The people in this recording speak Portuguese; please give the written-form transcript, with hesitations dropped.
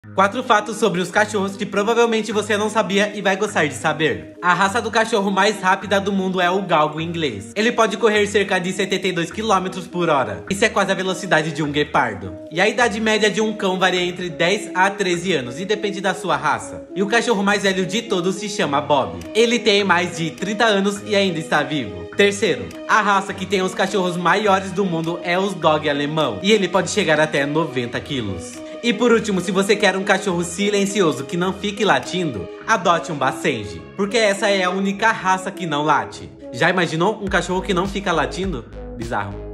4 fatos sobre os cachorros que provavelmente você não sabia e vai gostar de saber. A raça do cachorro mais rápida do mundo é o galgo inglês. Ele pode correr cerca de 72 km por hora. Isso é quase a velocidade de um guepardo. E a idade média de um cão varia entre 10 a 13 anos e depende da sua raça. E o cachorro mais velho de todos se chama Bob. Ele tem mais de 30 anos e ainda está vivo. Terceiro, a raça que tem os cachorros maiores do mundo é os dog alemão. E ele pode chegar até 90 quilos. E por último, se você quer um cachorro silencioso que não fique latindo, adote um Basenji, porque essa é a única raça que não late. Já imaginou um cachorro que não fica latindo? Bizarro.